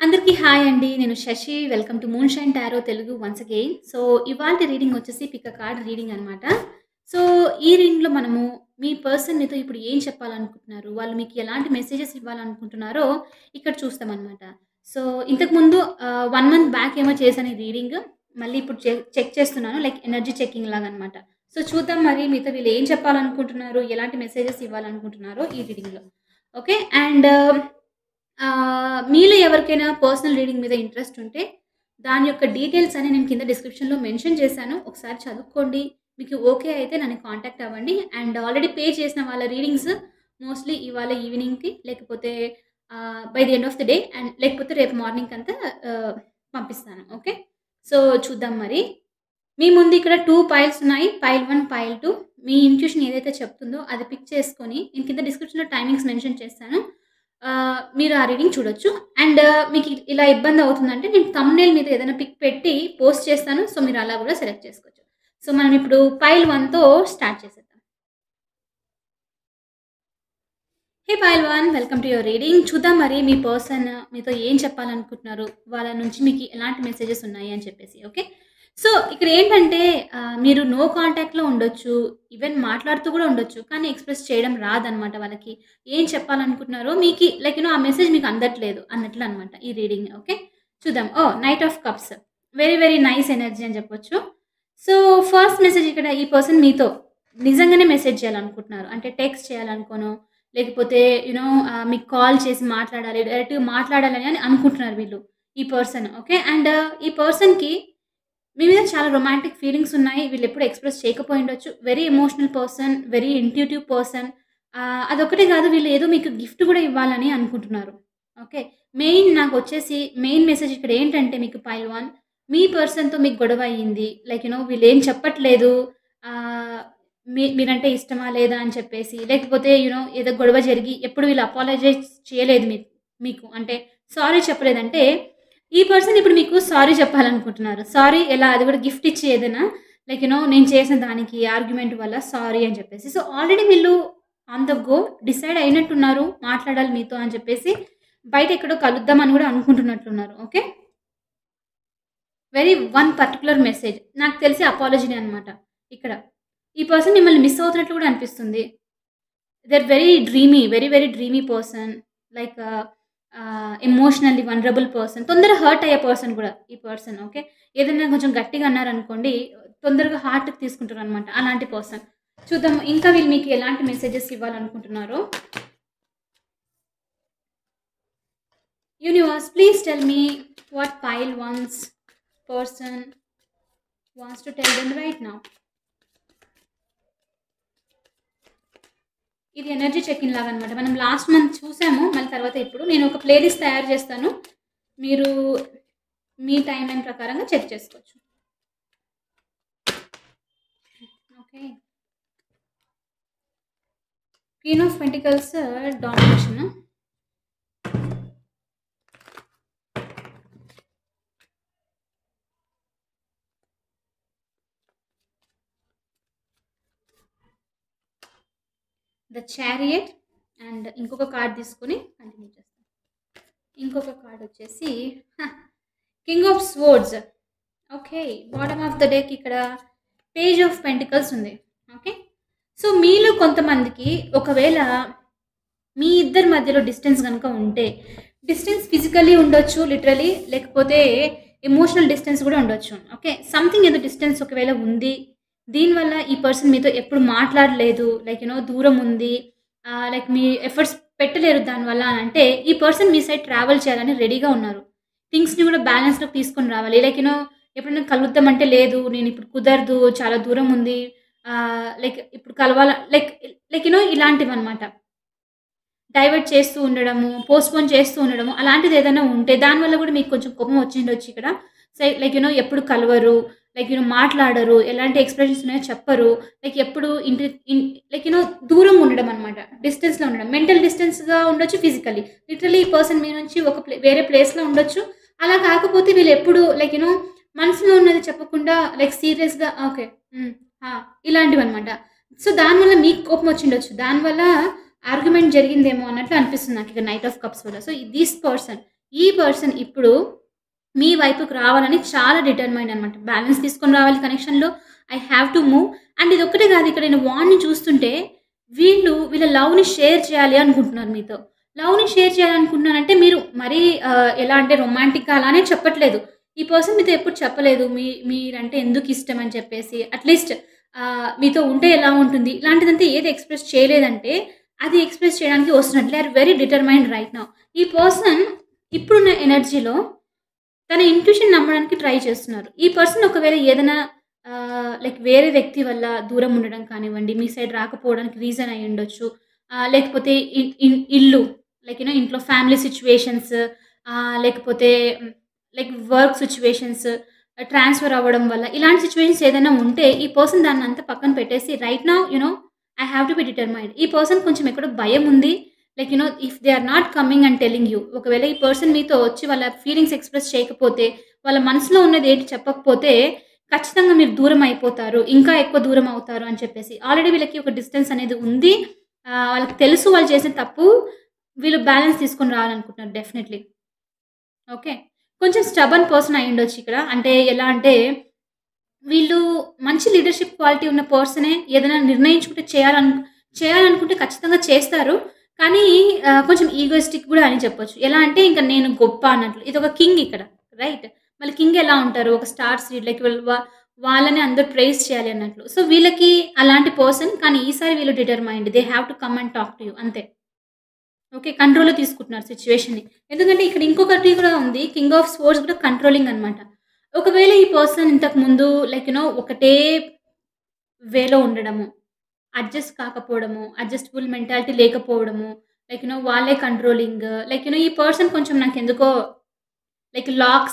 అందరికీ హాయ్ అండి. నేను Shashi. Welcome to moonshine tarot Telugu once again. So, ఇవాల్టి రీడింగ్ వచ్చేసి పిక్ ఎ కార్డ్ రీడింగ్ అనమాట. సో, ఈ రీడింగ్‌లో మనము మీ పర్సన్ మీతో ఇప్పుడు ఏం చెప్పాలనుకుంటున్నారు? వాళ్ళు మీకు ఎలాంటి మెసేజెస్ ఇవ్వాలనుకుంటున్నారో ఇక్కడ చూస్తామనమాట. సో, ఇంతకుముందు 1 మంత్ బ్యాక్ ఏమో చేశాను ఈ రీడింగ్. మళ్ళీ ఇప్పుడు చెక్ చేస్తున్నాను. లైక్ ఎనర్జీ చెకింగ్ లాగనమాట. సో, చూద్దాం మరి మీతో వీళ్ళు ఏం చెప్పాలనుకుంటున్నారు? ఎలాంటి మెసేజెస్ ఇవ్వాలనుకుంటున్నారో ఈ రీడింగ్‌లో. ఓకే. అండ్ మీలో ఎవరికైనా పర్సనల్ రీడింగ్ మీద ఇంట్రెస్ట్ ఉంటే, దాని యొక్క డీటెయిల్స్ అన్ని నేను కింద డిస్క్రిప్షన్‌లో మెన్షన్ చేశాను. ఒకసారి చదువుకోండి. మీకు ఓకే అయితే నన్ను కాంటాక్ట్ అవ్వండి. అండ్ ఆల్రెడీ పే చేసిన వాళ్ళ రీడింగ్స్ మోస్ట్‌లీ ఇవాళ ఈవినింగ్‌కి లేకపోతే by the end of the day and లేకపోతే రేపు మార్నింగ్‌కంతా పంపిస్తాను. ఓకే. సో, చూద్దాం మరి. మీ ముందు ఇక్కడ 2 పైల్స్ ఉన్నాయి. పైల్ 1, పైల్ 2 మీ ఇంట్యూషన్ ఏదైతే చెప్తుందో అది పిక్ చేసుకొని నేను కింద డిస్క్రిప్షన్‌లో టైమింగ్స్ మెన్షన్ చేస్తాను. మీరు ఆ రీడింగ్ చూడొచ్చు. అండ్ మీకు ఇలా ఇబ్బంది అవుతుందంటే నేను థంబ్‌నెయిల్ మీద ఏదైనా పిక్ పెట్టి పోస్ట్ చేస్తాను. సో, మీరు అలా కూడా సెలెక్ట్ చేసుకోవచ్చు. సో, మనం ఇప్పుడు పైల్ 1తో స్టార్ట్ చేసేద్దాం. Hey pile 1, welcome to your reading. చూద్దాం మరి మీ పర్సన్ మీతో ఏం చెప్పాలనుకుంటున్నారు? వాళ్ళ నుంచి మీకు ఎలాంటి మెసేజెస్ ఉన్నాయి అని చెప్పేసి. ఓకే. సో, ఇక్కడ ఏంటంటే మీరు నో కాంటాక్ట్‌లో ఉండొచ్చు. ఈవెన్ మాట్లాడుతూ కూడా ఉండొచ్చు. కానీ ఎక్స్‌ప్రెస్ చేయడం రాదనమాట వాళ్ళకి. ఏం చెప్పాలనుకుంటున్నారో మీకి లైక్ ఆ మెసేజ్ మీకు అందట్లేదు అన్నట్లు అనమాట ఈ రీడింగ్. ఓకే. చూద్దాం. Oh! Knight of cups. Very very nice energy అని చెప్పొచ్చు. సో, ఫస్ట్ మెసేజ్ ఇక్కడ ఈ పర్సన్ మీతో నిజంగానే మెసేజ్ చేయాలనుకుంటున్నారు. అంటే టెక్స్ట్ చేయాలనుకోనో, లేకపోతే మీకు కాల్ చేసి మాట్లాడాలి, డైరెక్ట్‌గా మాట్లాడాలని అని అనుకుంటున్నారు వీళ్ళు. ఈ పర్సన్. ఓకే. అండ్ ఈ పర్సన్‌కి మీ మీద చాలా రొమాంటిక్ ఫీలింగ్స్ ఉన్నాయి. వీళ్ళెప్పుడు ఎక్స్‌ప్రెస్ చేయకపోయుండొచ్చు. Very emotional person, very intuitive person. అదొక్కటే కాదు వీళ్ళు ఏదో మీకు గిఫ్ట్ కూడా ఇవ్వాలని అనుకుంటున్నారు. ఓకే. నాకొచ్చేసి మెయిన్ మెసేజ్ ఇక్కడ ఏంటంటే మీకు పైల్ 1 మీ పర్సన్‌తో మీకు గొడవ అయింది. లైక్ వీళ్ళేం చెప్పట్లేదు. ఆహ్, మీరంటే ఇష్టమా లేదా అని చెప్పేసి. లేకపోతే ఏదో గొడవ జరిగి ఎప్పుడు వీళ్ళు అపాలజైజ్ చేయలేదు మీకు. అంటే సారీ చెప్పలేదంటే ఈ పర్సన్ ఇప్పుడు మీకు సారీ చెప్పాలనుకుంటున్నారు. సారీ ఎలా? అది కూడా గిఫ్ట్ ఇచ్చి ఏదైనా లైక్ నేను చేసిన దానికి ఆర్గ్యుమెంట్ వల్ల సారీ అని చెప్పేసి. సో, ఆల్రెడీ వీళ్ళు ఆన్ ద గో డిసైడ్ అయినట్టున్నారు. మాట్లాడాలి మీతో అని చెప్పేసి. బయట ఎక్కడో కలుద్దాం అని కూడా అనుకుంటున్నట్లున్నారు. Okay. Very one particular message. నాకు తెలిసి అపాలజీనే అనమాట ఇక్కడ. ఈ పర్సన్ మిమ్మల్ని మిస్ అవుతున్నట్లు కూడా అనిపిస్తుంది. They are very dreamy. Very very dreamy person. Like emotionally vulnerable person. తొందరగా హర్ట్ అయ్యే పర్సన్ కూడా ఈ పర్సన్. ఓకే. ఏదైనా కొంచెం గట్టిగా అన్నారనుకోండి, తొందరగా హార్ట్‌కి తీసుకుంటారనమాట. అలాంటి పర్సన్. చూద్దాం ఇంకా వీళ్ళు మీకు ఎలాంటి మెసేజెస్ ఇవ్వాలనుకుంటున్నారో. Universe please tell me what pile 1's person wants to tell them right now. ఇది ఎనర్జీ చెక్-ఇన్ లాగనమాట. మనం లాస్ట్ మంత్ చూసాము. మళ్ళీ తర్వాత ఇప్పుడు నేను ఒక ప్లే లిస్ట్ తయారు చేస్తాను. మీరు మీ టైమ్ లైన్ ప్రకారంగా చెక్ చేసుకోవచ్చు. Okay. Queen of pentacles domination. The chariot and ఇంకొక కార్డ్ తీసుకొని కంటిన్యూ చేస్తాం. ఇంకొక కార్డ్ వచ్చేసి king of swords. Okay. Bottom of the deck ఇక్కడ పేజ్ ఆఫ్ పెంటికల్స్ ఉంది. ఓకే. సో, మీలో కొంతమందికి ఒకవేళ మీ ఇద్దరి మధ్యలో డిస్టెన్స్ కనుక ఉంటే, డిస్టెన్స్ ఫిజికల్లీ ఉండొచ్చు లిటరలీ, లేకపోతే ఎమోషనల్ డిస్టెన్స్ కూడా ఉండొచ్చు. ఓకే. సంథింగ్ ఏదో డిస్టెన్స్ ఒకవేళ ఉంది. దీనివల్ల ఈ పర్సన్ మీతో ఎప్పుడు మాట్లాడలేదు. లైక్ దూరం ఉంది. లైక్ మీ ఎఫర్ట్స్ పెట్టలేరు దానివల్ల అని అంటే, ఈ పర్సన్ మీ సైడ్ ట్రావెల్ చేయాలని రెడీగా ఉన్నారు. థింగ్స్‌ని కూడా బ్యాలెన్స్‌లోకి తీసుకొని రావాలి. లైక్ ఎప్పుడైనా కలుద్దామంటే లేదు. నేను ఇప్పుడు కుదరదు. చాలా దూరం ఉంది. లైక్ ఇప్పుడు లైక్ లైక్ ఇలాంటివన్నమాట. డైవర్ట్ చేస్తూ ఉండడము, పోస్ట్‌పోన్ చేస్తూ ఉండడము అలాంటిది ఏదైనా ఉంటే దానివల్ల కూడా మీకు కొంచెం కోపం వచ్చిండొచ్చు ఇక్కడ. లైక్ ఎప్పుడు కలవరు. లైక్ మాట్లాడరు. ఎలాంటి ఎక్స్‌ప్రెషన్స్ ఉన్నాయో చెప్పరు. లైక్ ఎప్పుడు లైక్ దూరంగా ఉండడం అనమాట. డిస్టెన్స్‌లో ఉండడం. మెంటల్ డిస్టెన్స్‌గా ఉండొచ్చు, ఫిజికల్లీ. లిటరల్లీ ఈ పర్సన్ మీ నుంచి ఒక వేరే ప్లేస్‌లో ఉండొచ్చు. అలా కాకపోతే వీళ్ళు ఎప్పుడు లైక్ మనసులో ఉన్నది చెప్పకుండా లైక్ సీరియస్‌గా ఓకే. ఇలాంటివన్నమాట. సో, దానివల్ల మీకు కోపం వచ్చిండొచ్చు. దానివల్ల ఆర్గ్యుమెంట్ జరిగిందేమో అన్నట్లు అనిపిస్తుంది నాకు ఇక నైట్ ఆఫ్ కప్స్ వల్ల. సో, దిస్ పర్సన్ ఈ పర్సన్ ఇప్పుడు మీ వైపుకి రావాలని చాలా డిటర్మైండ్ అనమాట. బ్యాలెన్స్ తీసుకొని రావాలి కనెక్షన్‌లో. I have to move. And ఇదొక్కటే కాదు, ఇక్కడ నేను వాడిని చూస్తుంటే వీళ్ళ లవ్‌ని షేర్ చేయాలి అనుకుంటున్నారు మీతో. లవ్‌ని షేర్ చేయాలనుకుంటున్నారంటే మీరు మరీ ఎలా అంటే రొమాంటిక్‌గా అలానే చెప్పట్లేదు. ఈ పర్సన్ మీతో ఎప్పుడు చెప్పలేదు. మీరంటే ఎందుకు ఇష్టం అని చెప్పేసి. అట్‌లీస్ట్ మీతో ఉంటే ఎలా ఉంటుంది? ఇలాంటిదంతా ఏది ఎక్స్‌ప్రెస్ చేయలేదంటే అది ఎక్స్‌ప్రెస్ చేయడానికి వస్తున్నారు. They are very determined right now. ఈ పర్సన్ ఇప్పుడున్న ఎనర్జీలో తన ఇంట్యూషన్ నమ్మడానికి ట్రై చేస్తున్నారు. ఈ పర్సన్ ఒకవేళ ఏదైనా లైక్ వేరే వ్యక్తి వల్ల దూరం ఉండడం కానివ్వండి, మీ సైడ్ రాకపోవడానికి రీజన్ అయ్యుండొచ్చు. లేకపోతే ఇల్లు లైక్ ఇంట్లో ఫ్యామిలీ సిట్యుయేషన్స్, లేకపోతే లైక్ వర్క్ సిట్యుయేషన్స్, ట్రాన్స్‌ఫర్ అవ్వడం వల్ల ఇలాంటి సిట్యుయేషన్స్ ఏదైనా ఉంటే ఈ పర్సన్ దాన్నంతా పక్కన పెట్టేసి right now I have to be determined. ఈ పర్సన్ కొంచెం ఎక్కడో భయం ఉంది. Like if they are not coming and telling you, ఒకవేళ ఈ పర్సన్ మీతో వచ్చి వాళ్ళ ఫీలింగ్స్ ఎక్స్‌ప్రెస్ చేయకపోతే, వాళ్ళ మనసులో ఉన్నది ఏంటి చెప్పకపోతే ఖచ్చితంగా మీరు దూరం అయిపోతారు. ఇంకా ఎక్కువ దూరం అవుతారు అని చెప్పేసి. ఆల్రెడీ వీళ్ళకి ఒక డిస్టెన్స్ అనేది ఉంది. వాళ్ళకి తెలుసు వాళ్ళు చేసిన తప్పు. వీళ్ళు బ్యాలెన్స్ తీసుకొని రావాలనుకుంటున్నారు డెఫినెట్‌లీ. ఓకే. కొంచెం స్టబర్న్ పర్సన్ అయ్యుండొచ్చు ఇక్కడ. అంటే ఎలా అంటే వీళ్ళు మంచి లీడర్‌షిప్ క్వాలిటీ ఉన్న పర్సనే. ఏదైనా నిర్ణయించుకుంటే చేయాలనుకుంటే ఖచ్చితంగా చేస్తారు. కానీ కొంచెం ఈగోయిస్టిక్ గూడా అని చెప్పొచ్చు. ఎలా అంటే ఇంక నేను గొప్ప అన్నట్లు. ఇదొక కింగ్ ఇక్కడ. రైట్? మళ్ళీ కింగ్ ఎలా ఉంటారు? ఒక స్టార్ సీడ్ లైక్ వాళ్ళని అందరూ ప్రైజ్ చేయాలి అన్నట్లు. సో, వీళ్ళకి అలాంటి పర్సన్. కానీ ఈసారి వీళ్ళు determined. They have to come and talk to you అంతే. ఓకే. కంట్రోల్‌లో తీసుకుంటున్నారు సిట్యుయేషన్‌ని. ఎందుకంటే ఇక్కడ ఇంకొకటి కూడా ఉంది. కింగ్ ఆఫ్ స్వోర్డ్స్ కూడా కంట్రోలింగ్ అనమాట. ఒకవేళ ఈ పర్సన్ ఇంతకుముందు లైక్ ఒకటే వేలో ఉండడము, అడ్జస్ట్ కాకపోవడము, అడ్జస్టబుల్ మెంటాలిటీ లేకపోవడము, లైక్ వాళ్ళే కంట్రోలింగ్, లైక్ ఈ పర్సన్ కొంచెం నాకెందుకో లైక్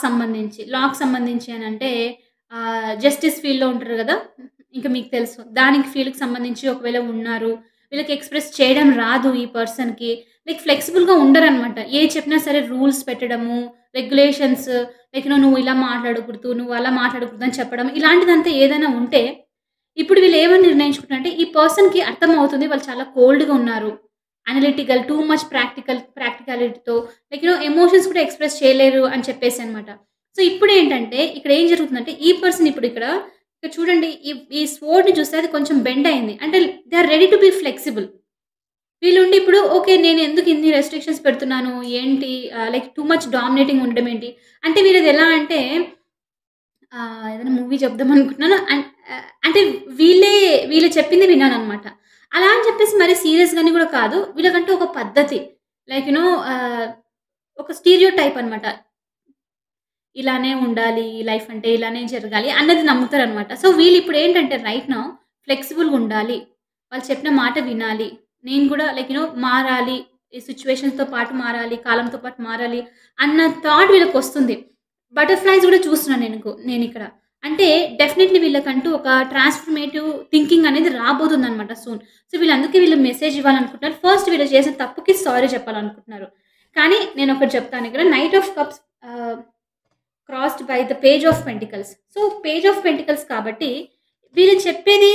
లాకి సంబంధించి అనంటే జస్టిస్ ఫీల్డ్‌లో ఉంటారు గదా! ఇంక మీకు తెలుసు. దానికి ఫీల్డ్‌కి సంబంధించి ఒకవేళ ఉన్నారు. వీళ్ళకి ఎక్స్‌ప్రెస్ చేయడం రాదు ఈ పర్సన్‌కి. లైక్ ఫ్లెక్సిబుల్‌గా ఉండరనమాట. ఏది చెప్పినా సరే రూల్స్ పెట్టడము, రెగ్యులేషన్స్, లైక్ నువ్వు ఇలా మాట్లాడకూడదు, నువ్వు అలా మాట్లాడకూడదు అని చెప్పడం. ఇలాంటిదంతా ఏదైనా ఉంటే ఇప్పుడు వీళ్ళు ఏమని నిర్ణయించుకుంటున్నారంటే ఈ పర్సన్‌కి అర్థమవుతుంది వాళ్ళు చాలా కోల్డ్‌గా ఉన్నారు. అనలిటికల్, టూ మచ్ ప్రాక్టికాలిటీతో లైక్ ఎమోషన్స్ కూడా ఎక్స్‌ప్రెస్ చేయలేరు అని చెప్పేసి అనమాట. సో, ఇప్పుడేంటంటే ఇక్కడ ఏం జరుగుతుందంటే ఈ పర్సన్ ఇప్పుడు ఇక్కడ చూడండి ఈ స్వోర్డ్‌ని చూస్తే అది కొంచెం బెండ్ అయింది. అంటే they are ready to be flexible. వీళ్ళుండి ఇప్పుడు ఓకే. నేను ఎందుకు ఇన్ని రెస్ట్రిక్షన్స్ పెడుతున్నాను? ఏంటి లైక్ టూ మచ్ డామినేటింగ్ ఉండడం ఏంటి? అంటే వీళ్ళది ఎలా అంటే ఏదైనా మూవీ చెప్దాం అనుకుంటున్నాను. అంటే వీళ్ళు చెప్పింది వినాలనమాట. అలా అని చెప్పేసి మరి సీరియస్‌గాని గూడా కాదు. వీళ్ళకంటూ ఒక పద్ధతి. లైక్ ఒక స్టీరియోటైప్ అనమాట. ఇలానే ఉండాలి. లైఫ్ అంటే ఇలానే జరగాలి అన్నది నమ్ముతారనమాట. సో, వీళ్ళిప్పుడేంటంటే రైట్ నౌ ఫ్లెక్సిబుల్‌గుండాలి. వాళ్ళు చెప్పిన మాట వినాలి. నేను కూడా లైక్ మారాలి. ఈ సిట్యుయేషన్స్‌తో పాటు మారాలి. కాలంతో పాటు మారాలి అన్న థాట్ వీళ్ళకొస్తుంది. బటర్‌ఫ్లైస్ గూడా చూస్తున్నాను నేనిక్కడ. అంటే డెఫినైట్‌లీ వీళ్ళకంటూ ఒక ట్రాన్స్‌ఫర్మేటివ్ థింకింగ్ అనేది రాబోతుందనమాట సూన్. సో, వీళ్ళు మెసేజ్ ఇవ్వాలనుకుంటున్నారు. ఫస్ట్ వీళ్ళు చేసిన తప్పుకి సారీ చెప్పాలనుకుంటున్నారు. కానీ నేనొకటి చెప్తాను ఇక్కడ. Knight of cups crossed by the page of pentacles. So, page of pentacles కాబట్టి వీళ్ళు చెప్పేది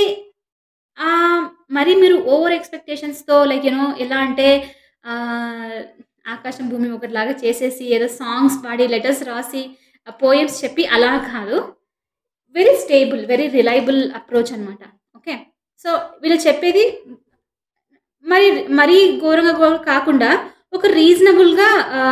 మరి మీరు ఓవర్ ఎక్స్‌పెక్టేషన్స్‌తో లైక్ ఎలా అంటే ఆహ్, ఆకాశం, భూమి ఒకటిలాగా చేసేసి ఏదో సాంగ్స్ పాడి, లెటర్స్ రాసి, పోయెమ్స్ చెప్పి అలా కాదు. Very stable, very reliable approach అనమాట. ఓకే. సో, వీళ్ళు చెప్పేది మరి మరీ ఘోరంగా కాకుండా ఒక రీజనబుల్‌గా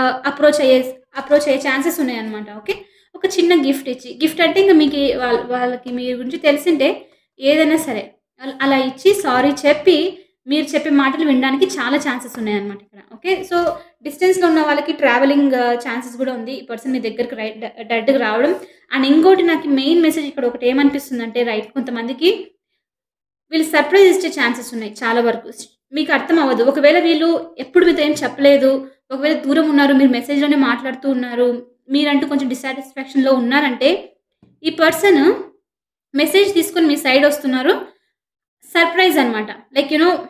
అప్రోచ్ అయ్యే ఛాన్సెస్ ఉన్నాయన్నమాట. ఓకే. ఒక చిన్న గిఫ్ట్ ఇచ్చి, గిఫ్ట్ అంటే ఇంక మీకి వాళ్ళకి మీ గురించి తెలిసిందే ఏదైనా సరే. అలా ఇచ్చి సారీ చెప్పి, మీరు చెప్పే మాటలు వినడానికి చాలా ఛాన్సెస్ ఉన్నాయన్నమాట ఇక్కడ. ఓకే. సో, డిస్టెన్స్‌లో ఉన్న వాళ్ళకి ట్రావెలింగ్ ఛాన్సెస్ గూడా ఉంది. ఈ పర్సన్ మీ దగ్గరికి డైరెక్ట్‌గా రావడం. అండ్ ఇంకోటి నాకు మెయిన్ మెసేజ్ ఇక్కడ ఒకటి ఏమనిపిస్తుందంటే రైట్ కొంతమందికి వీళ్ళు సర్ప్రైజ్ ఇచ్చే ఛాన్సెస్ ఉన్నాయి చాలా వరకు. మీకు అర్థం అవ్వదు. ఒకవేళ వీళ్ళు ఎప్పుడు మీతో ఏం చెప్పలేదు. ఒకవేళ దూరం ఉన్నారు. మీరు మెసేజ్‌లోనే మాట్లాడుతూ ఉన్నారు. మీరంటూ కొంచెం డిస్సాటిస్ఫాక్షన్‌లో ఉన్నారంటే, ఈ పర్సన్ మెసేజ్ తీసుకొని మీ సైడ్ వస్తున్నారు. సర్ప్రైజ్ అనమాట. లైక్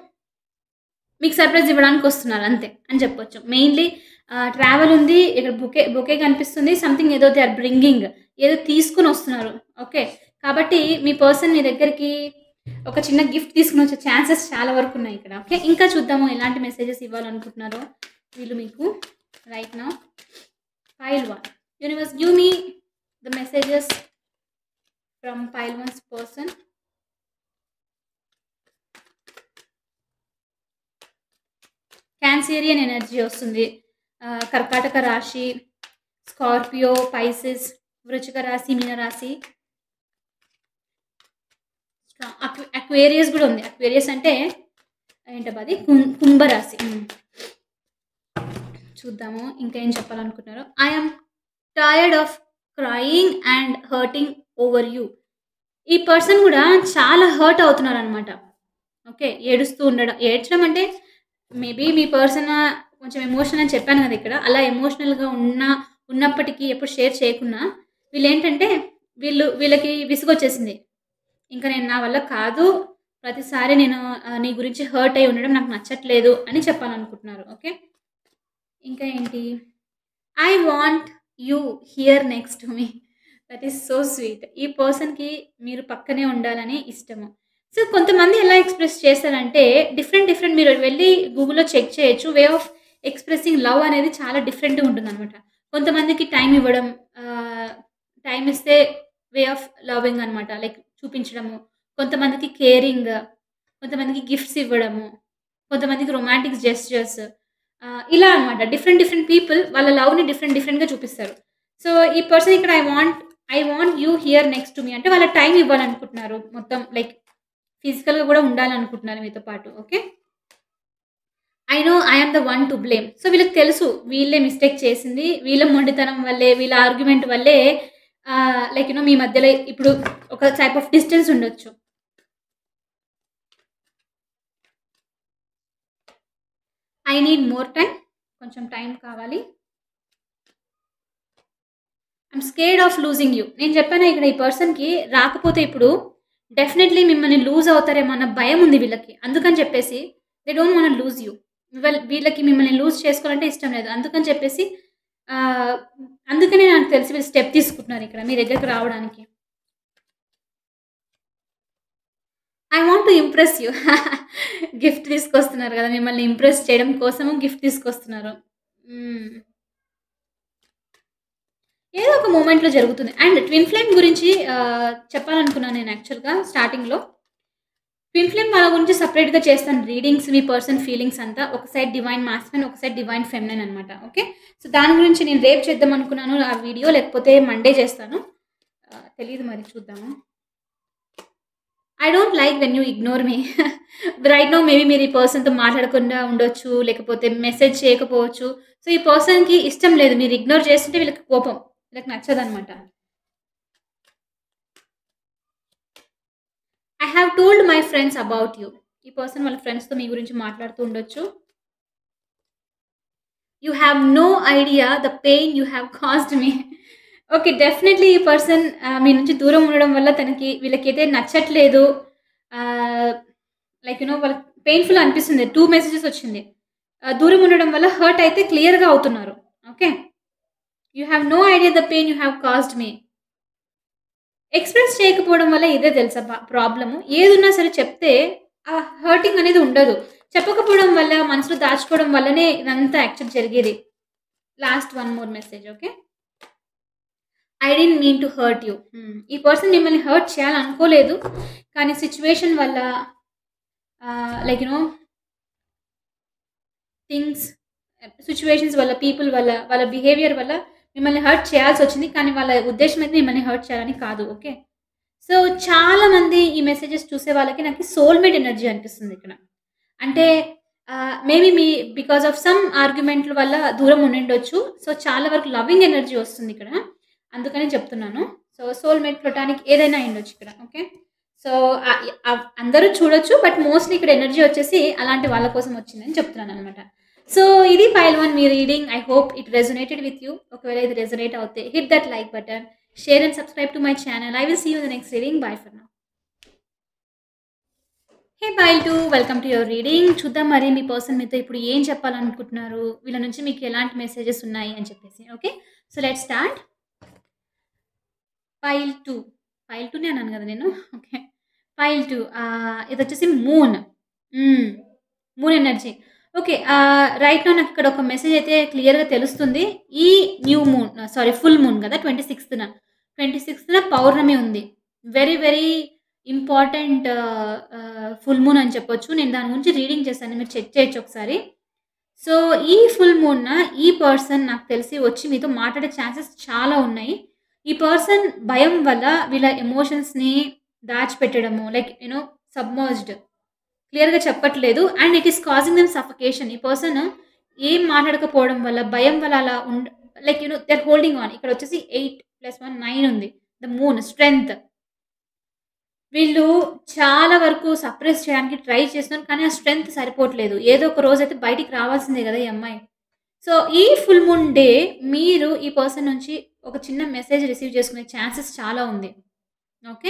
మీకు సర్ప్రైజ్ ఇవ్వడానికి వస్తున్నారు అంతే అని చెప్పొచ్చు. మెయిన్‌లీ ట్రావెల్ ఉంది. ఇక్కడ బొకే కనిపిస్తుంది. సంథింగ్ ఏదో దే ఆర్ బ్రింగింగ్. ఏదో తీసుకొని వస్తున్నారు. ఓకే. కాబట్టి మీ పర్సన్ మీ దగ్గరికి ఒక చిన్న గిఫ్ట్ తీసుకొని వచ్చే ఛాన్సెస్ చాలా వరకు ఉన్నాయి ఇక్కడ. ఓకే. ఇంకా చూద్దాము ఎలాంటి మెసేజెస్ ఇవ్వాలనుకుంటున్నారో వీళ్ళు మీకు right now. Pile 1. Universe, give me the messages from pile 1's person. Cancerian energy వస్తుంది. కర్కాటక రాశి, స్కార్పియో, పైసిస్, వృశ్చిక రాశి, మీనరాశి, అక్వేరియస్ కూడా ఉంది. అక్వేరియస్ అంటే ఏంటబ్బా అది, కుంభరాశి. చూద్దాము ఇంకా ఏం చెప్పాలనుకుంటున్నారు. I'm tired of crying and hurting over you. ఈ పర్సన్ కూడా చాలా హర్ట్ అవుతున్నారు అనమాట. ఓకే, ఏడుస్తూ ఉండడం, ఏడ్చడం అంటే మేబీ మీ పర్సన్ కొంచెం ఎమోషనల్ అని చెప్పాను కదా ఇక్కడ. అలా ఎమోషనల్గా ఉన్నప్పటికీ ఎప్పుడు షేర్ చేయకున్నా వీళ్ళు ఏంటంటే వీళ్ళకి విసుగొచ్చేసింది. ఇంకా నేను నా వల్ల కాదు, ప్రతిసారి నేను నీ గురించి హర్ట్ అయి ఉండడం నాకు నచ్చట్లేదు అని చెప్పాలనుకుంటున్నారు. ఓకే, ఇంకా ఏంటి, I want you here next to me. That is so sweet. ఈ పర్సన్కి మీరు పక్కనే ఉండాలని ఇష్టము. సో కొంతమంది ఎలా ఎక్స్ప్రెస్ చేస్తారంటే డిఫరెంట్ మీరు వెళ్ళి గూగుల్లో చెక్ చేయొచ్చు. వే ఆఫ్ ఎక్స్ప్రెసింగ్ లవ్ అనేది చాలా డిఫరెంట్గా ఉంటుంది అనమాట. కొంతమందికి టైం ఇవ్వడం, టైం ఇస్తే వే ఆఫ్ లవింగ్ అనమాట, లైక్ చూపించడము. కొంతమందికి కేరింగ్, కొంతమందికి గిఫ్ట్స్ ఇవ్వడము, కొంతమందికి రొమాంటిక్ జెస్చర్స్, ఇలా అనమాట. డిఫరెంట్ పీపుల్ వాళ్ళ లవ్ని డిఫరెంట్గా చూపిస్తారు. సో ఈ పర్సన్ ఇక్కడ I want you here next to me అంటే వాళ్ళ టైం ఇవ్వాలనుకుంటున్నారు, మొత్తం లైక్ ఫిజికల్గా కూడా ఉండాలనుకుంటున్నారు మీతో పాటు. Okay, I know I'm the one to blame. So వీళ్ళకి తెలుసు వీళ్ళే మిస్టేక్ చేసింది, వీళ్ళ మొండితనం వల్లే, వీళ్ళ ఆర్గ్యుమెంట్ వల్లే లైక్ మీ మధ్యలో ఇప్పుడు ఒక టైప్ ఆఫ్ డిస్టెన్స్ ఉండొచ్చు. ఐ నీడ్ మోర్ టైం, కొంచెం టైం కావాలి. I'm scared of losing you. నేను చెప్పాను ఇక్కడ ఈ పర్సన్కి రాకపోతే ఇప్పుడు డెఫినెట్లీ మిమ్మల్ని లూజ్ అవుతారేమో అన్న భయం ఉంది వీళ్ళకి. అందుకని చెప్పేసి they don't want lose you. వీళ్ళకి మిమ్మల్ని లూజ్ చేసుకోవాలంటే ఇష్టం లేదు. అందుకని చెప్పేసి అందుకనే నాకు తెలిసి వీళ్ళు స్టెప్ తీసుకుంటున్నారు ఇక్కడ మీ దగ్గరికి రావడానికి. I want to impress you. Gift తీసుకొస్తున్నారు కదా, మిమ్మల్ని ఇంప్రెస్ చేయడం కోసము గిఫ్ట్ తీసుకొస్తున్నారు. ఏదో ఒక మూమెంట్లో జరుగుతుంది. అండ్ ట్విన్ ఫ్లేమ్ గురించి చెప్పాలనుకున్నాను నేను యాక్చువల్గా స్టార్టింగ్లో. ట్విన్ ఫ్లేమ్ వాళ్ళ గురించి సపరేట్గా చేస్తాను రీడింగ్స్, మీ పర్సన్ ఫీలింగ్స్ అంతా. ఒక సైడ్ డివైన్ మాస్కులైన్, ఒక సైడ్ డివైన్ ఫెమినైన్ అనమాట. ఓకే, సో దాని గురించి నేను రేపు చేద్దాం అనుకున్నాను ఆ వీడియో, లేకపోతే మండే చేస్తాను, తెలియదు మరి చూద్దాము. I don't like when you ignore me. Right no maybe మీరు ఈ పర్సన్తో మాట్లాడకుండా ఉండొచ్చు, లేకపోతే మెసేజ్ చేయకపోవచ్చు. సో ఈ పర్సన్కి ఇష్టం లేదు మీరు ఇగ్నోర్ చేస్తుంటే, వీళ్ళకి కోపం, వీళ్ళకి నచ్చదనమాట. I have told my friends about you. ఈ పర్సన్ వాళ్ళ ఫ్రెండ్స్తో మీ గురించి మాట్లాడుతూ ఉండొచ్చు. You have no idea the pain you have caused me. Okay, definitely ఈ పర్సన్ మీ నుంచి దూరం ఉండడం వల్ల వీళ్ళకైతే నచ్చట్లేదు, లైక్ వాళ్ళకి పెయిన్ఫుల్ అనిపిస్తుంది. 2 మెసేజెస్ వచ్చింది. దూరం ఉండడం వల్ల హర్ట్ అయితే క్లియర్గా అవుతున్నారు. Okay, you have no idea the pain you have caused me. Express చేయకపోవడం వల్ల ఇదే తెలుసా ప్రాబ్లము. ఏదున్నా సరే చెప్తే ఆ హర్టింగ్ అనేది ఉండదు. చెప్పకపోవడం వల్ల, మనసులో దాచుకోవడం వల్లనే ఇదంతా యాక్చువల్ జరిగేది. Last 1 more message. Okay, I didn't mean to hurt you. ఈ పర్సన్ మిమ్మల్ని హర్ట్ చేయాలనుకోలేదు, కానీ సిచ్యువేషన్ వల్ల లైక్ థింగ్స్, సిచ్యువేషన్స్ వల్ల, పీపుల్ వల్ల, వాళ్ళ బిహేవియర్ వల్ల మిమ్మల్ని హర్ట్ చేయాల్సి వచ్చింది. కానీ వాళ్ళ ఉద్దేశం అయితే మిమ్మల్ని హర్ట్ చేయాలని కాదు. ఓకే, సో చాలామంది ఈ మెసేజెస్ చూసే వాళ్ళకి నాకు సోల్మేట్ ఎనర్జీ అనిపిస్తుంది ఇక్కడ. అంటే మేబీ బికాస్ ఆఫ్ సమ్ ఆర్గ్యుమెంట్ల వల్ల దూరం ఉండిండొచ్చు. సో చాలా వరకు లవింగ్ ఎనర్జీ వస్తుంది ఇక్కడ, అందుకని చెప్తున్నాను. సో సోల్మేట్, ప్లటానిక్ ఏదైనా అయ్యుండొచ్చు ఇక్కడ. ఓకే, సో అందరూ చూడొచ్చు, బట్ మోస్ట్లీ ఇక్కడ ఎనర్జీ వచ్చేసి అలాంటి వాళ్ళ కోసం వచ్చిందని చెప్తున్నాను అనమాట. సో ఇది pile 1 మీ reading. I hope it resonated with you. ఒకవేళ ఇది రెజొనేట్ అవుతే hit that like button, share and subscribe to my channel. I will see you in the next reading. Bye for now. Hey pile 2, welcome to your reading. చూద్దాం మరి మీ person మీతో ఇప్పుడు ఏం చెప్పాలనుకుంటున్నారు, వీళ్ళ నుంచి మీకు ఎలాంటి మెసేజెస్ ఉన్నాయి అని చెప్పేసి. Okay, so let start. pile 2నే అన్నాను కదా నేను. ఓకే, pile 2 ఇది వచ్చేసి moon energy. Okay. Right now నాకిక్కడ ఒక మెసేజ్ అయితే క్లియర్‌గా తెలుస్తుంది. ఈ న్యూ మూన్ ఫుల్ మూన్ గదా! 26న. 26న పౌర్ణమి ఉంది. Very, very important full moon అని చెప్పొచ్చు. నేను దాని గురించి రీడింగ్ చేశాను. మీరు చెక్ చేయొచ్చు ఒకసారి. సో, ఈ ఫుల్ మూన్‌న ఈ పర్సన్ నాకు తెలిసి వచ్చి మీతో మాట్లాడే ఛాన్సెస్ చాలా ఉన్నాయి. ఈ పర్సన్ భయం వల్ల వీళ్ళ ఎమోషన్స్‌ని దాచిపెట్టడము లైక్ సబ్మర్జ్డ్ క్లియర్‌గా చెప్పట్లేదు. And it is causing them suffocation. ఈ పర్సన్ ఏం మాట్లాడకపోవడం వల్ల, భయం వల్ల అలా like they are holding on. ఇక్కడొచ్చేసి 8+1 9 ఉంది. The moon strength. వీళ్ళు చాలా వరకు సప్రెస్ చేయడానికి ట్రై చేస్తున్నారు. కానీ ఆ స్ట్రెంగ్త్ సరిపోవట్లేదు. ఏదో ఒక రోజైతే బయటికి రావాల్సిందే గదా! ఈ అమ్మాయి. సో, ఈ ఫుల్ మూన్ డే మీరు ఈ పర్సన్ నుంచి ఒక చిన్న మెసేజ్ రిసీవ్ చేసుకునే ఛాన్సెస్ చాలా ఉంది. ఓకే.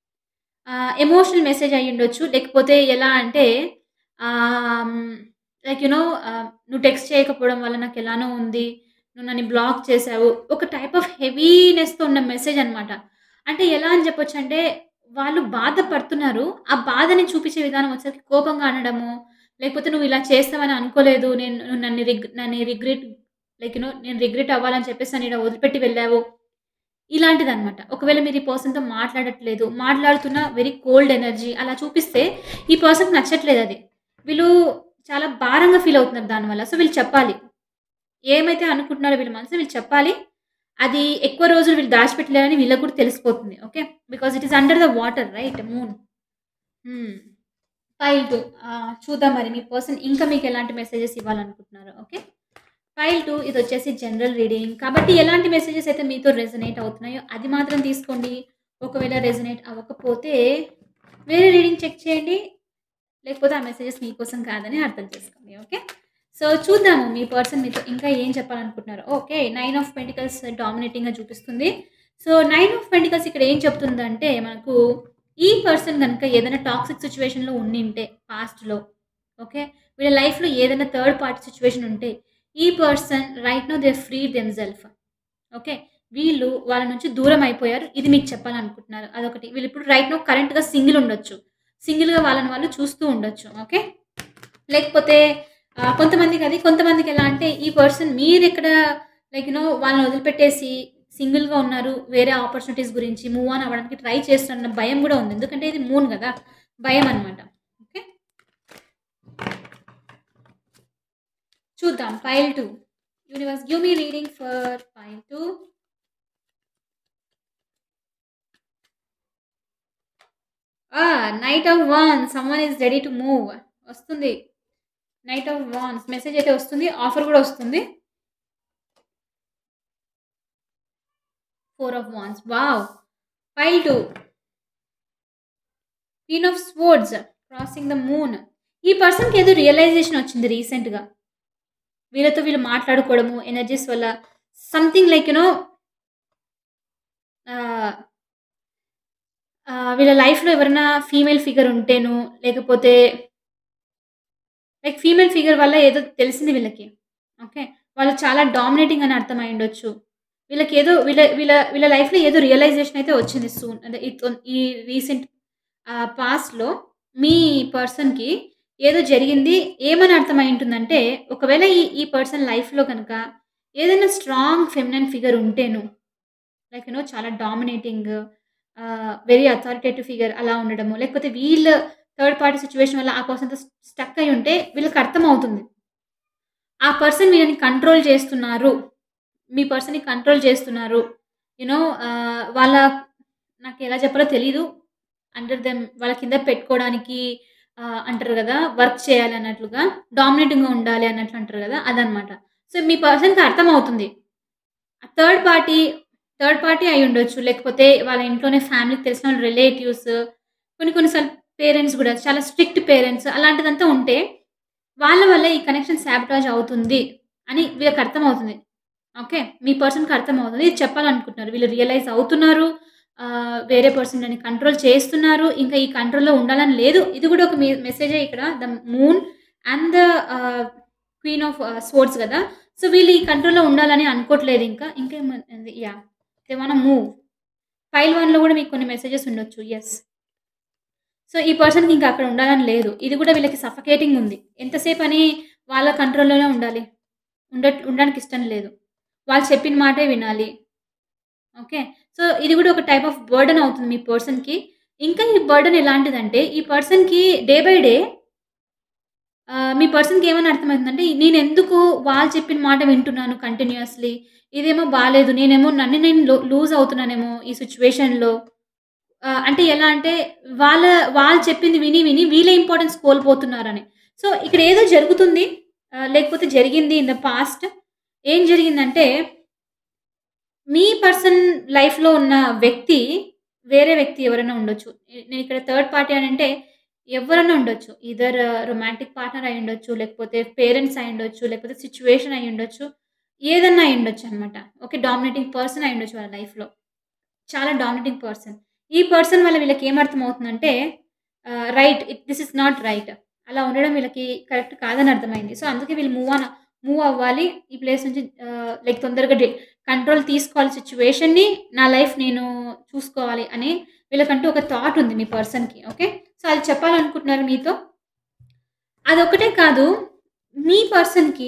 ఎమోషనల్ మెసేజ్ అయ్యుండొచ్చు. లేకపోతే ఎలా అంటే ఆహ్, హ్మ్, లైక్ నువ్వు టెక్స్ట్ చేయకపోవడం వల్ల నాకెలానో ఉంది. నువ్వు నన్ను బ్లాక్ చేశావు. ఒక టైప్ ఆఫ్ హెవీనెస్‌తో ఉన్న మెసేజ్ అనమాట. అంటే ఎలా అని చెప్పొచ్చంటే, వాళ్ళు బాధపడుతున్నారు. ఆ బాధని చూపించే విధానం వచ్చేసరికి కోపంగా అనడము, లేకపోతే నువ్వు ఇలా చేస్తావని అనుకోలేదు. నువ్వు నన్ను రిగ్రెట్ నేను రిగ్రెట్ అవ్వాలని చెప్పేసి నన్ను ఈడ వదిలిపెట్టి వెళ్ళావు. ఇలాంటిదనమాట. ఒకవేళ మీరు ఈ పర్సన్‌తో మాట్లాడట్లేదు, మాట్లాడుతున్న వెరీ కోల్డ్ ఎనర్జీ అలా చూపిస్తే ఈ పర్సన్‌కి నచ్చట్లేదది. వీళ్ళు చాలా భారంగా ఫీల్ అవుతున్నారు దానివల్ల. సో, వీళ్ళు చెప్పాలి. ఏమైతే అనుకుంటున్నారో వీళ్ళ మనసులో వీళ్ళు చెప్పాలి. అది ఎక్కువ రోజులు వీళ్ళు దాచిపెట్టలేరని వీళ్ళకి కూడా తెలిసిపోతుంది. Okay. Because it is under the water right moon. Hmm. File 2 చూద్దాం మరి మీ పర్సన్ ఇంకా మీకు ఎలాంటి మెసేజెస్ ఇవ్వాలనుకుంటున్నారో. ఓకే. ఫైల్ 2 ఇదొచ్చేసి జనరల్ రీడింగ్. కాబట్టి ఎలాంటి మెసేజెస్ అయితే మీతో రెజొనేట్ అవుతున్నాయో అది మాత్రం తీసుకోండి. ఒకవేళ రెజొనేట్ అవ్వకపోతే వేరే రీడింగ్ చెక్ చేయండి. లేకపోతే ఆ మెసేజెస్ మీకోసం కాదని అర్థం చేసుకోండి. ఓకే. సో, చూద్దాము మీ పర్సన్ మీతో ఇంకా ఏం చెప్పాలనుకుంటున్నారో. ఓకే. 9 ఆఫ్ పెంటికల్స్ డామినేటింగ్‌గా చూపిస్తుంది. సో, 9 ఆఫ్ పెంటికల్స్ ఇక్కడ ఏం చెప్తుందంటే మనకు ఈ పర్సన్ గనుక ఏదైనా టాక్సిక్ సిట్యుయేషన్‌లో ఉండింటే పాస్ట్‌లో ఓకే. వీళ్ళ లైఫ్‌లో ఏదైనా థర్డ్ పార్టీ సిట్యుయేషన్ ఉంటే ఈ person right now they free themselves. Okay. వీళ్ళు వాళ్ళ నుంచి దూరం అయిపోయారు. ఇది మీకు చెప్పాలనుకుంటున్నారు. అదొకటి. వీళ్ళిప్పుడు రైట్ నౌ కరెంట్‌గా సింగిల్ ఉండొచ్చు. సింగిల్‌గా వాళ్ళని వాళ్ళు చూస్తూ ఉండొచ్చు. ఓకే. లేకపోతే కొంతమందికి ఎలా అంటే ఈ పర్సన్ మీరెక్కడ వాళ్ళని వదిలిపెట్టేసి సింగిల్‌గా ఉన్నారు. వేరే ఆపర్చునిటీస్ గురించి మూవ్ ఆన్ అవ్వడానికి ట్రై చేస్తున్న భయం గూడా ఉంది. ఎందుకంటే ఇది మూన్ గదా! భయం అన్నమాట. ఓకే. చూద్దాం file 2. Universe give me reading for file 2. Knight of wands someone is ready to move వస్తుంది. నైట్ ఆఫ్ వాండ్స్ మెసేజ్ అయితే వస్తుంది. ఆఫర్ గూడా వస్తుంది. 4 of wands wow! File 2. Queen of swords crossing the moon. ఈ పర్సన్‌కి ఏదో realisation వచ్చింది రీసెంట్‌గా. వీళ్ళతో వీళ్ళు మాట్లాడుకోవడము ఎనర్జీస్ వల్ల సంథింగ్ ఆహ్, వీళ్ళ లైఫ్‌లో ఎవరైనా ఫీమేల్ ఫిగర్ ఉంటేనో లేకపోతే ఫీమేల్ ఫిగర్ వల్ల ఏదో తెలిసింది వీళ్ళకి. ఓకే. వాళ్ళు చాలా డామినేటింగ్ అని అర్థమయ్యుండొచ్చు. వీళ్ళకేదో వీళ్ళ వీళ్ళ వీళ్ళ లైఫ్‌లో ఏదో రియలైజేషన్ అయితే వచ్చింది సూన్. అంటే ఈ రీసెంట్ పాస్ట్‌లో మీ పర్సన్‌కి ఏదో జరిగింది. ఏమని అర్థమయ్యుంటుందంటే ఒకవేళ ఈ ఈ పర్సన్ లైఫ్‌లో గనక ఏదైనా స్ట్రాంగ్ ఫెమినైన్ ఫిగర్ ఉంటేను చాలా డామినేటింగ్ వెరీ అథారిటేటివ్ ఫిగర్ అలా ఉండడము. లేకపోతే వీళ్ళు థర్డ్ పార్టీ సిట్యుయేషన్ వల్ల ఆ పర్సన్‌తో స్టక్ అయ్యి ఉంటే వీళ్ళకి అర్థమవుతుంది. ఆ పర్సన్ వీళ్ళని కంట్రోల్ చేస్తున్నారు. మీ పర్సన్‌ని కంట్రోల్ చేస్తున్నారు. యూ నో వాళ్ళ నాకెలా చెప్పాలో తెలీదు. అండర్ దెమ్ వాళ్ళ కింద పెట్టుకోవడానికి అంటారు గదా! వర్క్ చేయాలి అన్నట్లుగా డామినేటింగ్‌గా ఉండాలి అన్నట్లు అంటారు గదా! అదనమాట. సో, మీ పర్సన్‌కి అర్థమవుతుంది. థర్డ్ పార్టీ, థర్డ్ పార్టీ అయ్యుండొచ్చు. లేకపోతే వాళ్ళ ఇంట్లోనే ఫ్యామిలీకి తెలిసిన వాళ్ళ రిలేటివ్స్ కొన్ని సార్లు పేరెంట్స్ గూడా చాలా స్ట్రిక్ట్ పేరెంట్స్ అలాంటిదంతా ఉంటే వాళ్ళ వల్ల ఈ కనెక్షన్ సాబోటాజ్ అవుతుంది అని వీళ్ళకి అర్థమవుతుంది. ఓకే. మీ పర్సన్‌కి అర్థమవుతుంది. ఇది చెప్పాలనుకుంటున్నారు. వీళ్ళు రియలైజ్ అవుతున్నారు. వేరే పర్సన్ నన్ను కంట్రోల్ చేస్తున్నారు. ఇంకా ఈ కంట్రోల్‌లో ఉండాలని లేదు. ఇది కూడా ఒక మెసేజే ఇక్కడ. The moon and the queen of swords గదా! సో, వీళ్ళు ఈ కంట్రోల్‌లో ఉండాలని అనుకోవట్లేదు ఇంకా. ఇంకేముంది yeah! They want move. File 1లో కూడా మీకు కొన్ని మెసేజెస్ ఉండొచ్చు. యెస్. సో, ఈ పర్సన్‌కి ఇంకా అక్కడ ఉండాలని లేదు. ఇది కూడా వీళ్ళకి సఫకేటింగ్ ఉంది. ఎంతసేపని వాళ్ళ కంట్రోల్‌లోనే ఉండాలి. ఉండడానికి ఇష్టం లేదు. వాళ్ళు చెప్పిన మాటే వినాలి. ఓకే. సో, ఇది గూడా ఒక టైప్ ఆఫ్ బర్డెన్ అవుతుంది మీ పర్సన్‌కి. ఇంకా ఈ బర్డెన్ ఎలాంటిదంటే, ఈ పర్సన్‌కి డే బై డే మీ పర్సన్‌కి ఏమని అర్థమవుతుందంటే, నేనెందుకు వాళ్ళు చెప్పిన మాట వింటున్నాను కంటిన్యూయస్‌లీ. ఇదేమో బాలేదు. నేనేమో నన్ను నేను లూజ్ అవుతున్నానేమో ఈ సిట్యుయేషన్‌లో. అంటే ఎలా అంటే వాళ్ళ వాళ్ళు చెప్పింది విని, విని వీళ్ళే ఇంపార్టెన్స్ కోల్పోతున్నారని. సో, ఇక్కడ ఏదో జరుగుతుంది. లేకపోతే జరిగింది ఇన్ ద పాస్ట్. ఏం జరిగిందంటే, మీ పర్సన్ లైఫ్‌లో ఉన్న వ్యక్తి, వేరే వ్యక్తి ఎవరైనా ఉండొచ్చు. నేనిక్కడ థర్డ్ పార్టీ అనంటే ఎవ్వరైనా ఉండొచ్చు. ఈదర్ రొమాంటిక్ పార్ట్నర్ అయ్యుండొచ్చు, లేకపోతే పేరెంట్స్ అయ్యుండొచ్చు, లేకపోతే సిట్యుయేషన్ అయ్యుండొచ్చు. ఏదన్నా అయ్యుండొచ్చనమాట. ఓకే. డామినేటింగ్ పర్సన్ అయ్యుండొచ్చు వాళ్ళ లైఫ్‌లో. చాలా డామినేటింగ్ పర్సన్. ఈ పర్సన్ వల్ల వీళ్ళకేమర్థమవుతుందంటే right this is not right. అలా ఉండడం వీళ్ళకి కరెక్ట్ కాదని అర్థమైంది. సో, అందుకే వీళ్ళు మూవ్ అవ్వాలి. ఈ ప్లేస్ నుంచి లైక్ తొందరగా కంట్రోల్ తీసుకోవాలి సిట్యుయేషన్‌ని. నా లైఫ్ నేను చూసుకోవాలి అని వీళ్ళకంటూ ఒక థాట్ ఉంది మీ పర్సన్‌కి. ఓకే. సో, అది చెప్పాలనుకుంటున్నారు మీతో. అదొక్కటే కాదు మీ పర్సన్‌కి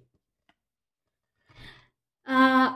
ఆహ్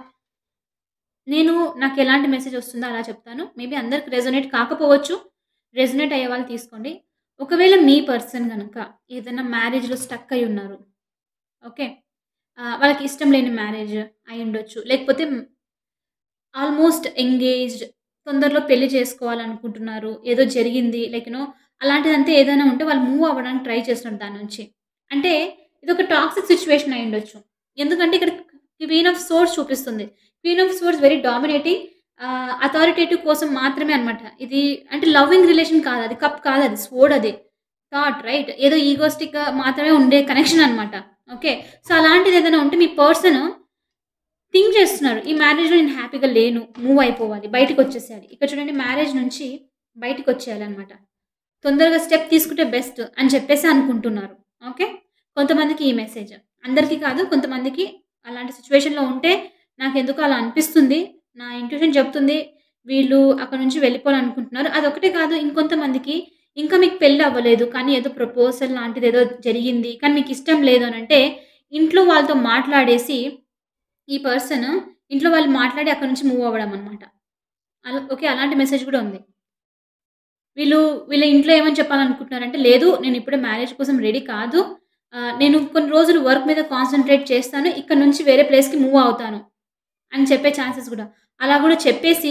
నాకెలాంటి మెసేజొస్తుందో అలా చెప్తాను. మేబీ అందరికి రెజొనేట్ కాకపోవచ్చు. రెజొనేట్ అయ్యే వాళ్ళు తీసుకోండి. ఒకవేళ మీ పర్సన్ గనక ఏదైనా మ్యారేజ్‌లో స్టక్ అయ్యున్నారు. ఓకే. వాళ్ళకి ఇష్టం లేని మ్యారేజ్ అయ్యుండొచ్చు. లేకపోతే ఆల్‌మోస్ట్ ఎంగేజ్డ్ తొందరలో పెళ్లి చేసుకోవాలనుకుంటున్నారు. ఏదో జరిగింది లైక్ అలాంటిదంతా ఏదైనా ఉంటే వాళ్ళు మూవ్ అవ్వడానికి ట్రై చేస్తున్నారు దాని నుంచి. అంటే ఇదొక టాక్సిక్ సిట్యుయేషన్ అయ్యుండొచ్చు. ఎందుకంటే ఇక్కడ క్వీన్ ఆఫ్ సోర్డ్స్ చూపిస్తుంది. Queen of swords very dominating authoritative కోసం మాత్రమే అన్నమాట. ఇది అంటే లవింగ్ రిలేషన్ కాదు. అది కప్ కాదు అది. స్వోర్డ్ అది. Thought right. ఏదో ఈగోస్టిక్‌గా మాత్రమే ఉండే కనెక్షన్ అన్నమాట. ఓకే. సో, అలాంటిదేదైనా ఉంటే మీ పర్సన్ థింక్ చేస్తున్నారు. ఈ మ్యారేజ్‌లో నేను హ్యాపీగా లేను. మూవ్ అయిపోవాలి. బయటికొచ్చేసేయాలి. ఇక్కడ చూడండి మ్యారేజ్ నుంచి బయటికొచ్చేయాలన్నమాట. తొందరగా స్టెప్ తీసుకుంటే బెస్ట్ అని చెప్పేసి అనుకుంటున్నారు. ఓకే. కొంతమందికి ఈ మెసేజ్. అందరికీ కాదు. కొంతమందికి అలాంటి సిట్యుయేషన్‌లో ఉంటే నాకెందుకో అలా అనిపిస్తుంది. నా ఇంట్యూషన్ చెప్తుంది. వీళ్ళు అక్కడి నుంచి వెళ్ళిపోవాలనుకుంటున్నారు. అదొక్కటే కాదు ఇంకొంతమందికి ఇంకా మీకు పెళ్లి అవ్వలేదు. కానీ ఏదో ప్రపోజల్ లాంటిదేదో జరిగింది. కానీ మీకిష్టం లేదు అనంటే ఇంట్లో వాళ్ళతో మాట్లాడేసి ఈ పర్సన్ ఇంట్లో వాళ్ళు మాట్లాడి అక్కడి నుంచి మూవ్ అవ్వడం అన్నమాట. ఓకే. అలాంటి మెసేజ్ కూడా ఉంది. వీళ్ళు వీళ్ళ ఇంట్లో ఏమని చెప్పాలనుకుంటున్నారంటే, లేదు నేనిప్పుడే మ్యారేజ్ కోసం రెడీ కాదు. నేను కొన్ని రోజులు వర్క్ మీద కాన్సంట్రేట్ చేస్తాను. ఇక్కడి నుంచి వేరే ప్లేస్‌కి మూవ్ అవుతాను అని చెప్పే ఛాన్సెస్ గూడా. అలా గూడా చెప్పేసి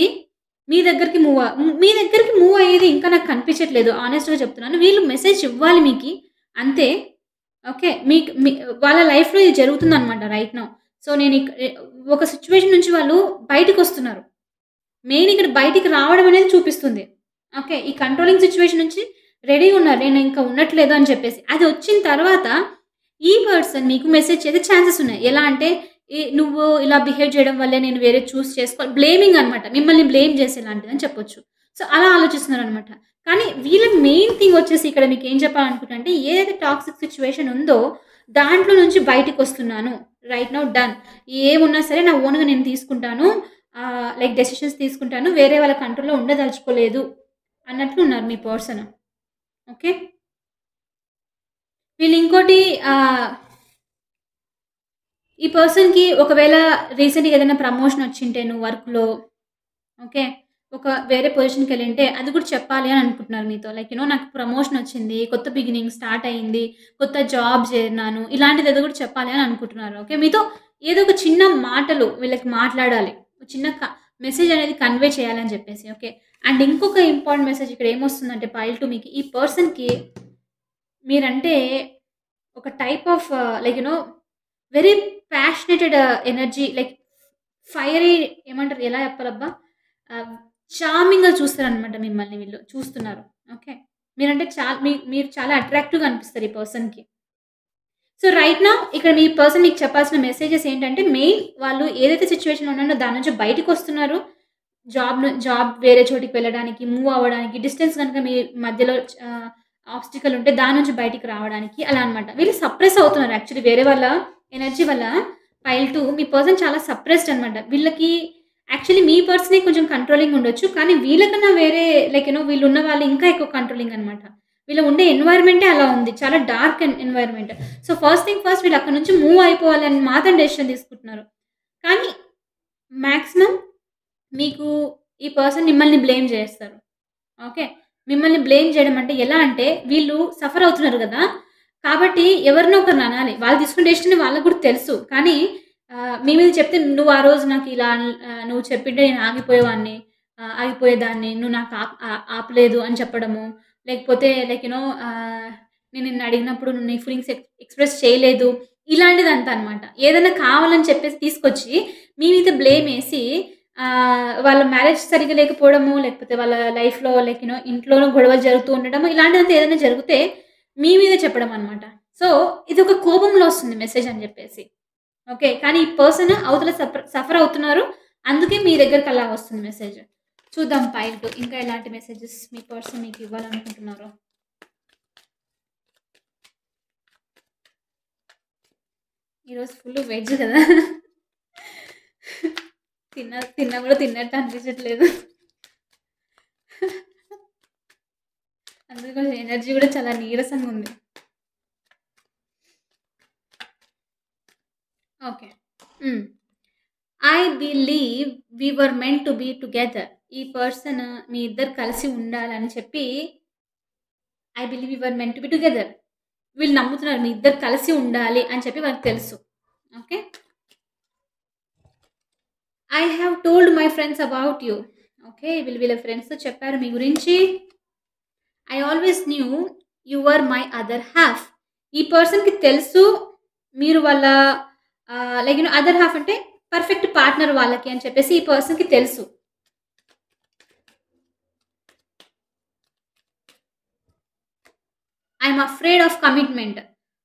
మీ దగ్గరికి మూవ్ అయ్యేది ఇంకా నాకు కనిపించట్లేదు. హానెస్ట్‌గా చెప్తున్నాను. వీళ్ళు మెసేజ్ ఇవ్వాలి మీకి. అంతే. ఓకే. మీకు వాళ్ళ లైఫ్‌లో ఇది జరుగుతుందనమాట రైట్ నౌ. సో, ఒక సిట్యుయేషన్ నుంచి వాళ్ళు బయటికొస్తున్నారు. మెయిన్ ఇక్కడ బయటికి రావడం అనేది చూపిస్తుంది. ఓకే. ఈ కంట్రోలింగ్ సిట్యుయేషన్ నుంచి రెడీగున్నారు. నేను ఇంకా ఉండట్లేదు అని చెప్పేసి. అది వచ్చిన తర్వాత ఈ పర్సన్ మీకు మెసేజ్ చేసే ఛాన్సెస్ ఉన్నాయి. ఎలా అంటే నువ్వు ఇలా బిహేవ్ చేయడం వల్లే నేను వేరే చేసుకోవాలి. బ్లేమింగ్ అనమాట. మిమ్మల్ని బ్లేమ్ చేసేలాంటిదని చెప్పొచ్చు. సో, అలా ఆలోచిస్తున్నారనమాట. కానీ వీళ్ళ మెయిన్ థింగ్ వచ్చేసి ఇక్కడ మీకేం చెప్పాలనుకుంటున్నా అంటే ఏదైతే టాక్సిక్ సిట్యుయేషన్ ఉందో దాంట్లో నుంచి బయటికొస్తున్నాను. Right now done. ఏమున్నా సరే నా ఓన్‌గా నేను తీసుకుంటాను. లైక్ డెసిషన్స్ తీసుకుంటాను. వేరే వాళ్ళ కంట్రోల్‌లో ఉండదలుచుకోలేదు అన్నట్లు ఉన్నారు మీ పర్సన్. ఓకే. వీళ్ళు ఇంకోటి ఈ పర్సన్‌కి ఒకవేళ రీసెంట్‌గా ఏదైనా ప్రమోషన్ వచ్చింటే నువ్వు వర్క్‌లో ఓకే. ఒక వేరే పొజిషన్‌కెళ్ళింటే అది కూడా చెప్పాలి అని అనుకుంటున్నారు మీతో. లైక్ నాకు ప్రమోషన్ వచ్చింది. కొత్త బిగినింగ్ స్టార్ట్ అయింది. కొత్త జాబ్ చేరినాను. ఇలాంటిదేదో కూడా చెప్పాలి అని అనుకుంటున్నారు. ఓకే. మీతో ఏదో ఒక చిన్న మాటలు వీళ్ళకి మాట్లాడాలి. చిన్న మెసేజ్ అనేది కన్వే చేయాలని చెప్పేసి. ఓకే. అండ్ ఇంకొక ఇంపార్టెంట్ మెసేజ్ ఇక్కడ ఏమొస్తుందంటే పైల్ 2 మీకు ఈ పర్సన్‌కి మీరంటే ఒక type of like very passionated energy like fiery ఏమంటారు ఎలా చెప్పాలబ్బా? ఆహ్, చార్మింగ్‌గా చూస్తారనమాట మిమ్మల్ని వీళ్ళు చూస్తున్నారు. ఓకే. మీరంటే మీరు చాలా అట్రాక్టివ్‌గా అనిపిస్తారు ఈ పర్సన్‌కి. సో, రైట్ నౌ ఇక్కడ మీ పర్సన్ మీకు చెప్పాల్సిన మెసేజెస్ ఏంటంటే మెయిన్ వాళ్ళు ఏదైతే సిట్యుయేషన్‌లో ఉన్నారో దాని నుంచి బయటికొస్తున్నారు. జాబ్ వేరే చోటికి వెళ్ళడానికి, మూవ్ అవ్వడానికి, డిస్టెన్స్ గనుక మీ మధ్యలో ఆబ్స్టికల్ ఉంటే దాని నుంచి బయటికి రావడానికి అలా అన్నమాట. వీళ్ళు సప్రెస్ అవుతున్నారు యాక్చువల్లీ వేరే వాళ్ళ ఎనర్జీ వల్ల పైల్ 2 మీ పర్సన్ చాలా సప్రెస్డ్ అన్నమాట. వీళ్ళకి యాక్చువల్లీ మీ పర్సనే కొంచెం కంట్రోలింగ్ ఉండొచ్చు. కానీ వీళ్ళకన్నా వేరే లైక్ వీళ్ళున్న వాళ్ళు ఇంకా ఎక్కువ కంట్రోలింగ్ అన్నమాట. వీళ్ళు ఉండే ఎన్వైర్న్‌మెంటే అలా ఉంది. చాలా dark environment. So, first thing first వీళ్ళు అక్కడి నుంచి మూవ్ అయిపోవాలని మాత్రం డెసిషన్ తీసుకుంటున్నారు. కానీ మాక్సిమం మీకు ఈ పర్సన్ మిమ్మల్ని బ్లేమ్ చేస్తారు. ఓకే. మిమ్మల్ని బ్లేమ్ చేయడం అంటే ఎలా అంటే వీళ్ళు సఫర్ అవుతున్నారు గదా! కాబట్టి ఎవరినో ఒకరిని అనాలి. వాళ్ళు తీసుకున్న డెసిషన్ వాళ్ళకి కూడా తెలుసు. కానీ మీ మీద చెప్తే నువ్వు ఆ రోజు నాకు ఇలా నువ్వు చెప్పింటే నేను ఆగిపోయేవాడిని. ఆగిపోయేదాన్ని. నువ్వు నాకు ఆపలేదు అని చెప్పడము. లేకపోతే లైక్ నేను నిన్ను అడిగినప్పుడు నువ్వు నీ ఫీలింగ్స్ ఎక్స్‌ప్రెస్ చేయలేదు. ఇలాంటిదంతా అనమాట. ఏదైనా కావాలని చెప్పేసి తీసుకొచ్చి మీ మీద బ్లేమేసి వాళ్ళ మ్యారేజ్ సరిగ్గా లేకపోవడము, లేకపోతే వాళ్ళ లైఫ్‌లో లైక్ ఇంట్లోనూ గొడవలు జరుగుతూ ఉండడము, ఇలాంటిదంతా ఏదైనా జరిగితే మీ మీద చెప్పడం అనమాట. సో, ఇదొక కోపంలో వస్తుంది మెసేజ్ అని జెప్పేసి. ఓకే. కానీ ఈ పర్సన్ అవతల సఫర్ అవుతున్నారు. అందుకే మీ దగ్గరికి అలా వస్తుంది మెసేజ్. చూద్దాం పైల్ 2 ఇంకా ఎలాంటి మెసేజెస్ మీ పర్సన్ మీకు ఇవ్వాలనుకుంటున్నారో. ఈరోజు ఫుల్ వెజ్ కదా! తిన్నా కూడా తిన్నట్టు అనిపించట్లేదు. అందుకే కొంచెం ఎనర్జీ కూడా చాలా నీరసంగా ఉంది. Okay. I believe we were meant to be together. ఈ పర్సన్ మీ ఇద్దరు కలిసి ఉండాలని చెప్పి I believe we were meant to be together. వీళ్ళు నమ్ముతున్నారు మీ ఇద్దరు కలిసి ఉండాలి అని చెప్పి వాళ్ళకి తెలుసు. Okay. I have told my friends about you. Okay. వీళ్ళ ఫ్రెండ్స్‌తో చెప్పారు మీ గురించి. I always knew you were my other half. ఈ పర్సన్‌కి తెలుసు మీరు వాళ్ళ లైక్ అదర్ హాఫ్ అంటే పర్ఫెక్ట్ పార్ట్నర్ వాళ్ళకి అని చెప్పేసి ఈ పర్సన్‌కి తెలుసు. I am afraid of commitment.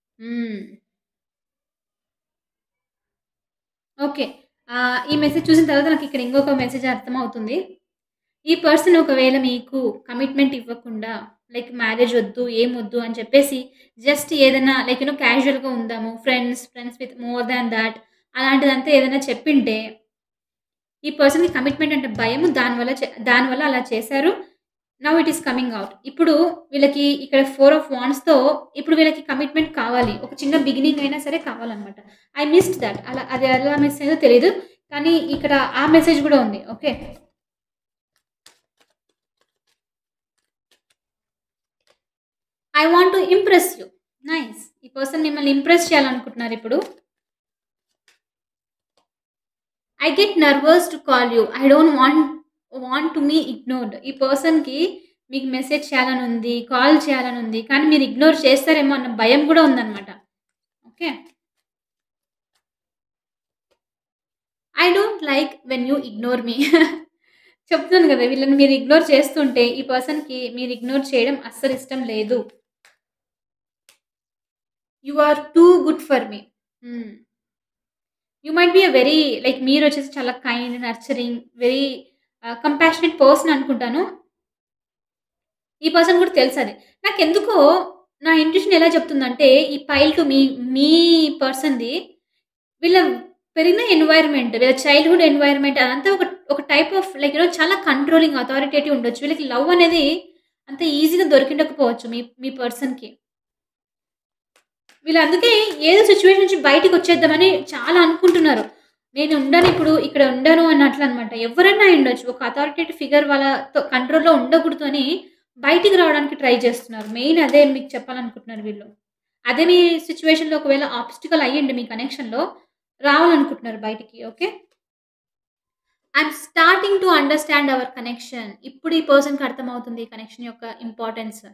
Okay. ఈ మెసేజ్ చూసిన తర్వాత నాకు ఇక్కడ ఇంకొక మెసేజ్ అర్థమవుతుంది. ఈ పర్సన్ ఒకవేళ మీకు కమిట్మెంట్ ఇవ్వకుండా లైక్ మ్యారేజ్ వద్దు, ఏమొద్దు అని చెప్పేసి జస్ట్ ఏదైనా లైక్ క్యాజువల్‌గా ఉందాము. Friends with more than that అలాంటిదంతా ఏదైనా చెప్పింటే ఈ పర్సన్‌కి కమిట్మెంట్ అంటే భయము. దానివల్ల అలా చేశారు. Now it is coming out. ఇప్పుడు వీళ్ళకి ఇక్కడ 4 ఆఫ్ వాండ్స్‌తో ఇప్పుడు వీళ్ళకి కమిట్మెంట్ కావాలి. ఒక చిన్న బిగినింగ్ అయినా సరే కావాలన్నమాట. I missed that. అది ఎలా మిస్ అయిందో తెలీదు. కానీ ఇక్కడ ఆ మెసేజ్ కూడా ఉంది. Okay. I want to impress you. Nice. ఈ పర్సన్ మిమ్మల్ని ఇంప్రెస్ చేయాలనుకుంటున్నారు ఇప్పుడు. I get nervous to call you. I don't want to me ignored. ఈ పర్సన్‌కి మీకు మెసేజ్ చేయాలని ఉంది, కాల్ చేయాలని ఉంది. కానీ మీరు ఇగ్నోర్ చేస్తారేమో అన్న భయం కూడా ఉందన్నమాట. Okay. I don't like when you ignore me. చెప్తున్నాను కదా! వీళ్ళని మీరు ఇగ్నోర్ చేస్తుంటే ఈ పర్సన్‌కి మీరు ఇగ్నోర్ చేయడం అస్సలు ఇష్టం లేదు. You are too good for me. You might be a very like మీరొచ్చేసి చాలా kind, nurturing, very compassionate person అనుకుంటాను. ఈ పర్సన్ కూడా తెలుసది. నాకెందుకో నా ఇంట్యూషన్ ఎలా చెప్తుందంటే ఈ పైల్ 2 మీ పర్సన్‌ది వీళ్ళ పెరిగిన ఎన్వైర్న్‌మెంట్, వీళ్ళ చైల్డ్‌హుడ్ ఎన్వైర్న్‌మెంట్ అదంతా ఒక టైప్ ఆఫ్ లైక్ చాలా కంట్రోలింగ్, అథారిటేటివ్ ఉండొచ్చు. వీళ్ళకి లవ్ అనేది అంత ఈజీగా దొరికిండకపోవచ్చు మీ పర్సన్‌కి. వీళ్ళు అందుకే ఏదో సిట్యుయేషన్ నుంచి బయటికొచ్చేద్దామని చాలా అనుకుంటున్నారు. నేను ఇప్పుడు ఇక్కడ ఉండను అన్నట్లనమాట. ఎవరైనా అయ్యుండొచ్చు. ఒక అథారిటేటివ్ ఫిగర్ వాళ్ళతో కంట్రోల్‌లో ఉండకూడదు అని బయటికి రావడానికి ట్రై చేస్తున్నారు. మెయిన్ అదే మీకు చెప్పాలనుకుంటున్నారు వీళ్ళు. అదే మీ సిట్యుయేషన్‌లో ఒకవేళ ఆబ్స్టికల్ అయ్యుండి మీ కనెక్షన్‌లో రావాలనుకుంటున్నారు బయటికి. Okay. I am starting to understand our connection. ఇప్పుడు ఈ పర్సన్‌కి అర్థమవుతుంది ఈ కనెక్షన్ యొక్క importance.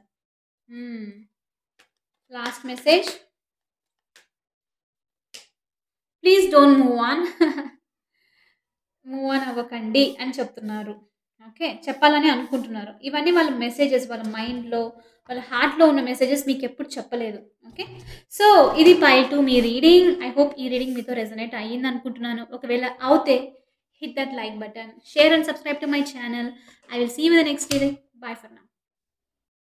Last message. Please don't move on. Move on అవ్వకండి అని చెప్తున్నారు. ఓకే. చెప్పాలని అనుకుంటున్నారు. ఇవన్నీ వాళ్ళ మెసేజెస్ వాళ్ళ మైండ్‌లో, వాళ్ళ హార్ట్‌లో ఉన్న మెసేజెస్ మీకెప్పుడు చెప్పలేదు. ఓకే. సో, ఇది పైల్ 2 మీ రీడింగ్. ఐ హోప్ ఈ రీడింగ్ మీతో రెజొనేట్ అయ్యిందనుకుంటున్నాను. ఒకవేళ అవుతే hit that like button, share and subscribe to my channel. I will see you in the next reading. Bye for now.